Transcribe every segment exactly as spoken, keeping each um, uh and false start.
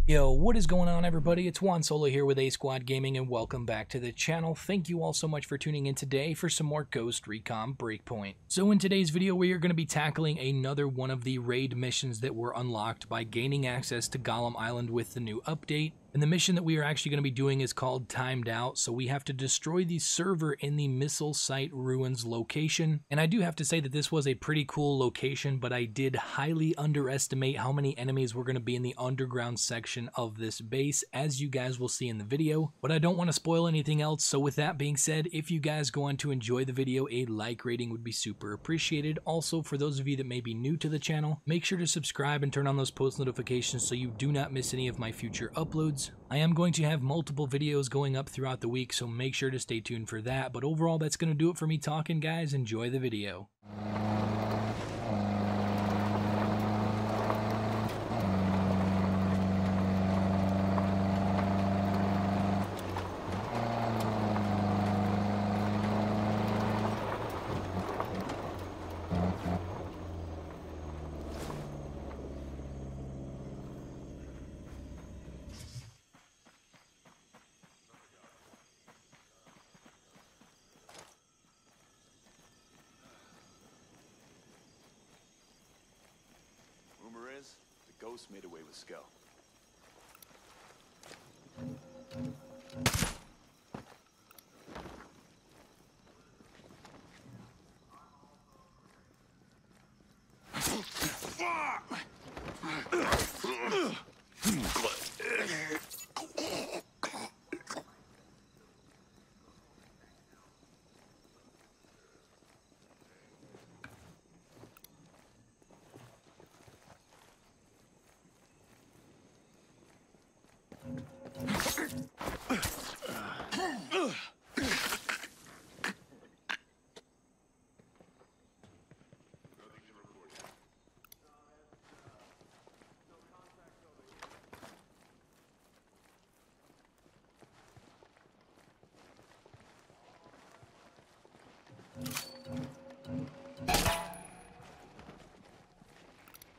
Yo, what is going on, everybody? It's Juan Solo here with A Squad Gaming, and welcome back to the channel. Thank you all so much for tuning in today for some more Ghost Recon Breakpoint. So in today's video, we are going to be tackling another one of the raid missions that were unlocked by gaining access to Golem Island with the new update. And the mission that we are actually going to be doing is called Timed Out, so we have to destroy the server in the Missile Site Ruins location. And I do have to say that this was a pretty cool location, but I did highly underestimate how many enemies were going to be in the underground section of this base, as you guys will see in the video. But I don't want to spoil anything else, so with that being said, if you guys go on to enjoy the video, a like rating would be super appreciated. Also, for those of you that may be new to the channel, make sure to subscribe and turn on those post notifications so you do not miss any of my future uploads. I am going to have multiple videos going up throughout the week, so make sure to stay tuned for that. But overall, that's going to do it for me talking, guys. Enjoy the video. Rumor is, the ghost made away with Skell.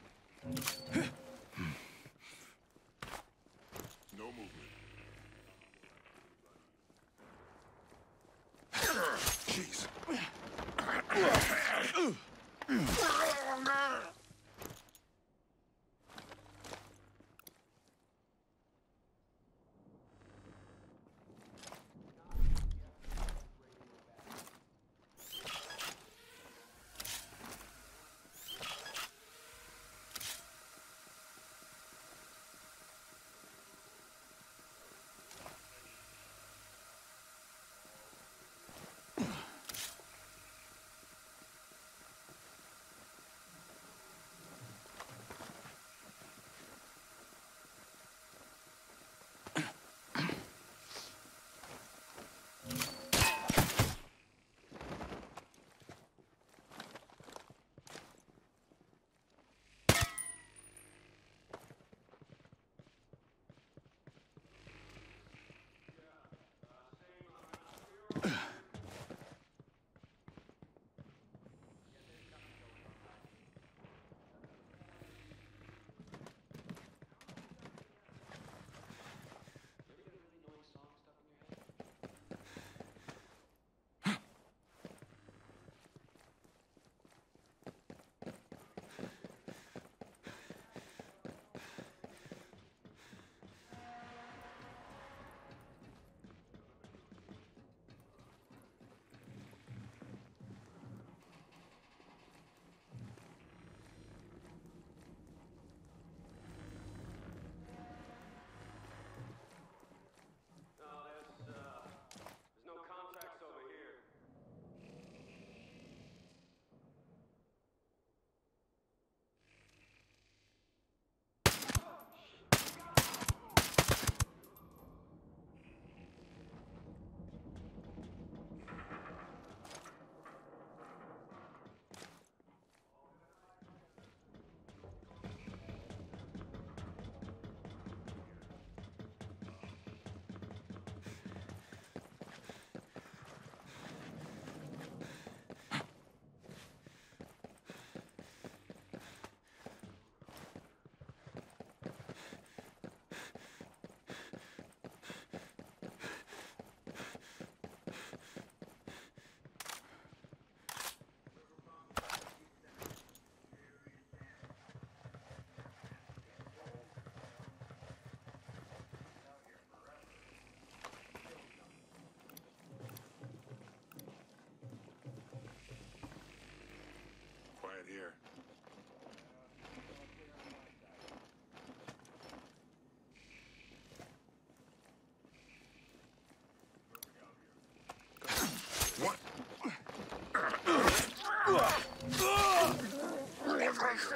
No movement.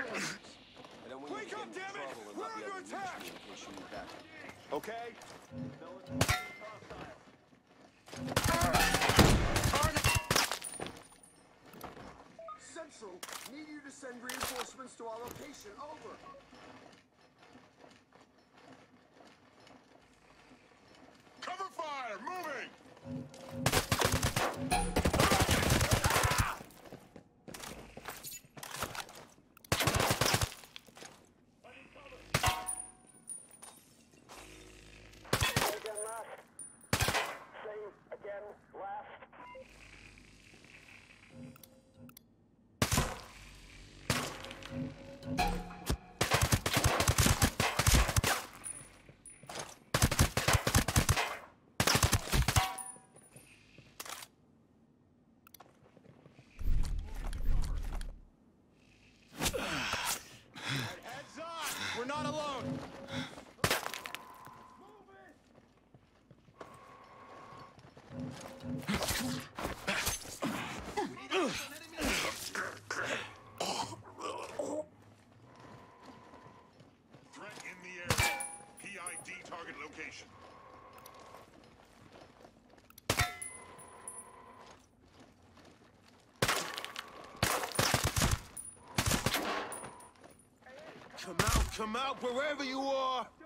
I don't want you to get into trouble and not be able to use communication in back. Okay? Central, need you to send reinforcements to our location. Over. Cover fire! Moving! Again, last. Same again, last. Heads up! We're not alone! Threat in the area. P I D target location. Come out, come out, wherever you are!